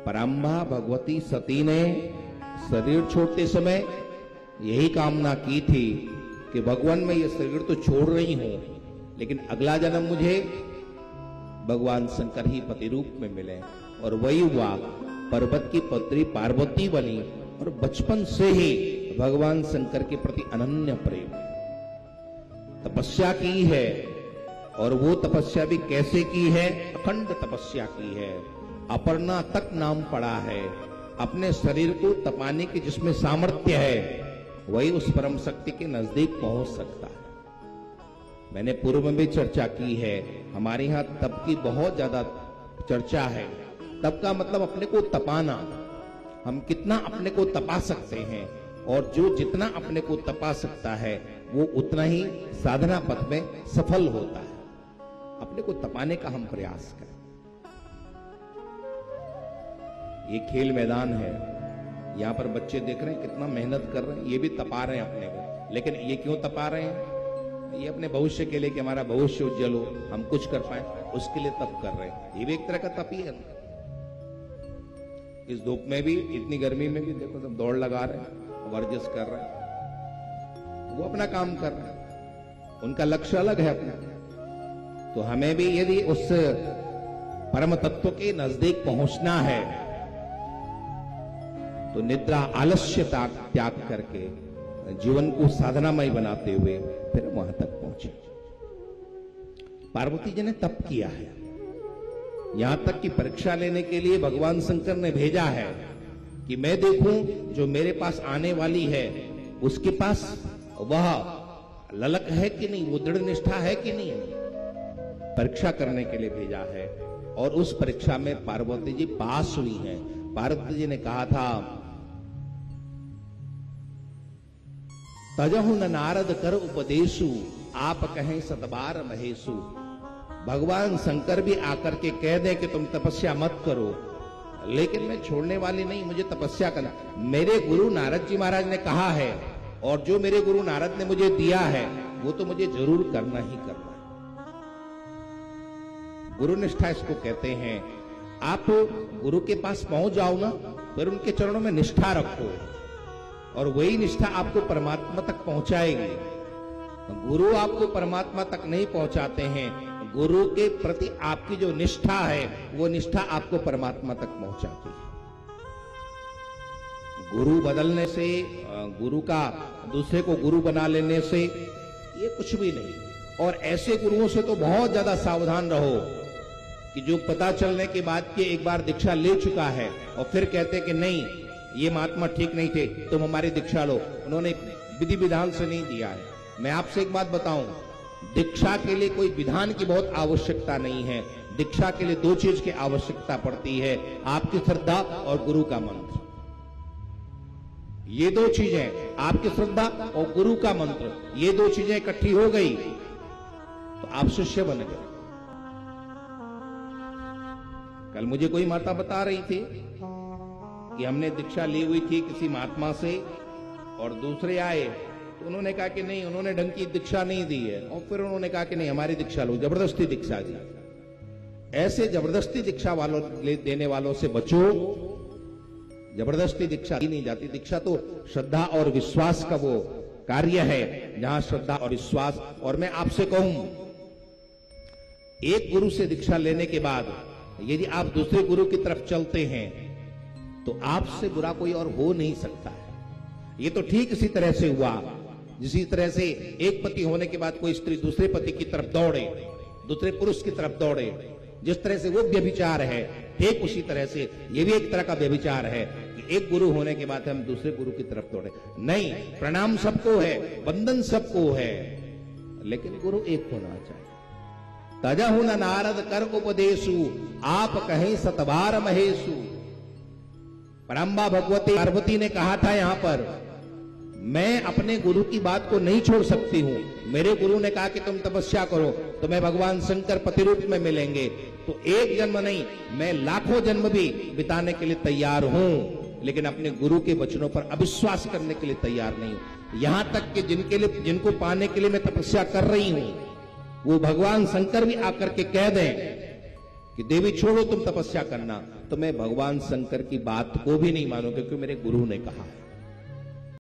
पराम्बा भगवती सती ने शरीर छोड़ते समय यही कामना की थी कि भगवान मैं ये शरीर तो छोड़ रही हूं, लेकिन अगला जन्म मुझे भगवान शंकर ही पति रूप में मिले। और वही हुआ, पर्वत की पुत्री पार्वती बनी और बचपन से ही भगवान शंकर के प्रति अनन्य प्रेम, तपस्या की है। और वो तपस्या भी कैसे की है? अखंड तपस्या की है। अपर्णा तक नाम पड़ा है। अपने शरीर को तपाने की जिसमें सामर्थ्य है वही उस परम शक्ति के नजदीक पहुंच सकता है। मैंने पूर्व में भी चर्चा की है, हमारे यहां तप की बहुत ज्यादा चर्चा है। तप का मतलब अपने को तपाना, हम कितना अपने को तपा सकते हैं, और जो जितना अपने को तपा सकता है वो उतना ही साधना पथ में सफल होता है। अपने को तपाने का हम प्रयास करें। ये खेल मैदान है, यहां पर बच्चे देख रहे हैं कितना मेहनत कर रहे हैं, ये भी तपा रहे हैं अपने को। लेकिन ये क्यों तपा रहे हैं? ये अपने भविष्य के लिए, कि हमारा भविष्य उज्जवल हो, हम कुछ कर पाए, उसके लिए तप कर रहे हैं। ये भी एक तरह का तप ही है। इस धूप में भी, इतनी गर्मी में भी देखो सब दौड़ लगा रहे हैं, वर्जिश कर रहे हैं, वो अपना काम कर रहे हैं, उनका लक्ष्य अलग है अपना। तो हमें भी यदि उस परम तत्व के नजदीक पहुंचना है तो निद्रा आलस्य त्याग करके जीवन को साधनामय बनाते हुए फिर वहां तक पहुंचे। पार्वती जी ने तप किया है, यहां तक कि परीक्षा लेने के लिए भगवान शंकर ने भेजा है कि मैं देखूं जो मेरे पास आने वाली है उसके पास वह ललक है कि नहीं, वो दृढ़ निष्ठा है कि नहीं। परीक्षा करने के लिए भेजा है और उस परीक्षा में पार्वती जी पास हुई हैं। पार्वती जी ने कहा था, तजहु न नारद कर उपदेशु, आप कहें सतबार महेशु। भगवान शंकर भी आकर के कह दे कि तुम तपस्या मत करो, लेकिन मैं छोड़ने वाली नहीं, मुझे तपस्या करना। मेरे गुरु नारद जी महाराज ने कहा है, और जो मेरे गुरु नारद ने मुझे दिया है वो तो मुझे जरूर करना ही करना है। गुरु निष्ठा इसको कहते हैं। आप गुरु के पास पहुंच जाओ ना, फिर उनके चरणों में निष्ठा रखो, और वही निष्ठा आपको परमात्मा तक पहुंचाएगी। गुरु आपको परमात्मा तक नहीं पहुंचाते हैं, गुरु के प्रति आपकी जो निष्ठा है वो निष्ठा आपको परमात्मा तक पहुंचाती है। गुरु बदलने से, गुरु का दूसरे को गुरु बना लेने से ये कुछ भी नहीं। और ऐसे गुरुओं से तो बहुत ज्यादा सावधान रहो कि जो पता चलने के बाद कि एक बार दीक्षा ले चुका है और फिर कहते कि नहीं ये महात्मा ठीक नहीं थे, तुम हमारी दीक्षा लो। उन्होंने विधि विधान से नहीं दिया है। मैं आपसे एक बात बताऊं, दीक्षा के लिए कोई विधान की बहुत आवश्यकता नहीं है। दीक्षा के लिए दो चीज की आवश्यकता पड़ती है, आपकी श्रद्धा और गुरु का मंत्र। ये दो चीजें, आपकी श्रद्धा और गुरु का मंत्र, ये दो चीजें इकट्ठी हो गई तो आप शिष्य बन गए। कल मुझे कोई माता बता रही थी कि हमने दीक्षा ली हुई थी किसी महात्मा से, और दूसरे आए तो उन्होंने कहा कि नहीं, उन्होंने ढंग की दीक्षा नहीं दी है, और फिर उन्होंने कहा कि नहीं हमारी दीक्षा लो, जबरदस्ती दीक्षा दी। ऐसे जबरदस्ती दीक्षा वालों देने वालों से बचो। जबरदस्ती दीक्षा दी नहीं जाती। दीक्षा तो श्रद्धा और विश्वास का वो कार्य है, जहां श्रद्धा और विश्वास। और मैं आपसे कहूं, एक गुरु से दीक्षा लेने के बाद यदि आप दूसरे गुरु की तरफ चलते हैं तो आपसे बुरा कोई और हो नहीं सकता है। ये तो ठीक इसी तरह से हुआ जिसी तरह से एक पति होने के बाद कोई स्त्री दूसरे पति की तरफ दौड़े, दूसरे पुरुष की तरफ दौड़े, जिस तरह से वो व्यभिचार है, ठीक उसी तरह से ये भी एक तरह का व्यभिचार है कि एक गुरु होने के बाद हम दूसरे गुरु की तरफ दौड़े। नहीं, प्रणाम सबको है, वंदन सबको है, लेकिन गुरु एक होना चाहिए। तजहु न नारद कर उपदेशु, आप कहें सतबार महेशु। पराम्बा भगवती पार्वती ने कहा था यहां पर, मैं अपने गुरु की बात को नहीं छोड़ सकती हूं। मेरे गुरु ने कहा कि तुम तपस्या करो तो मैं भगवान शंकर पति रूप में मिलेंगे, तो एक जन्म नहीं मैं लाखों जन्म भी बिताने के लिए तैयार हूं, लेकिन अपने गुरु के वचनों पर अविश्वास करने के लिए तैयार नहीं हूं। यहां तक कि जिनको पाने के लिए मैं तपस्या कर रही हूं वो भगवान शंकर भी आकर के कह दें कि देवी छोड़ो तुम तपस्या करना, तो मैं भगवान शंकर की बात को भी नहीं मानूं, क्योंकि मेरे गुरु ने कहा है।